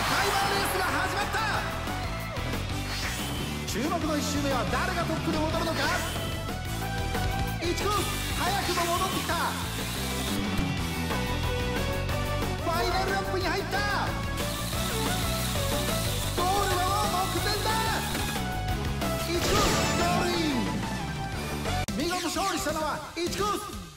タイマーレースが始まった。注目の1周目は誰がトップに戻るのか。1コース早くも戻ってきた。ファイナルラップに入った。ゴールは目前だ。1コースゴールイン。見事勝利したのは1コース